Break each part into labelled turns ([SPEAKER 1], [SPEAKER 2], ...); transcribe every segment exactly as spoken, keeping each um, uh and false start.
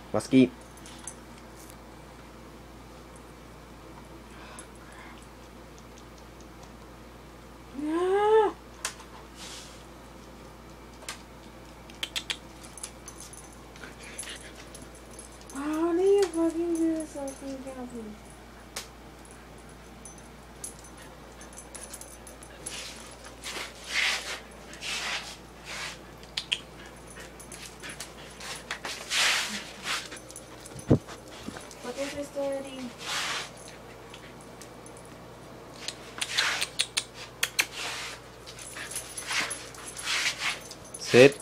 [SPEAKER 1] Musky.
[SPEAKER 2] No. Oh, need you fucking do something careful. What is this already?
[SPEAKER 1] Sit.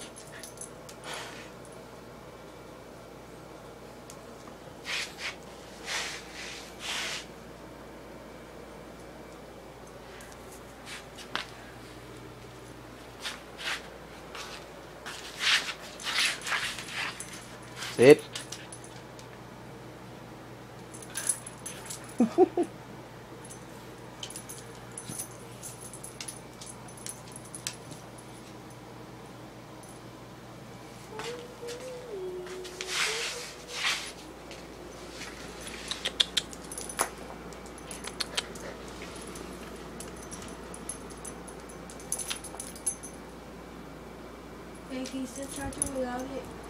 [SPEAKER 1] Sit.
[SPEAKER 2] Hey, can you still charge it without it?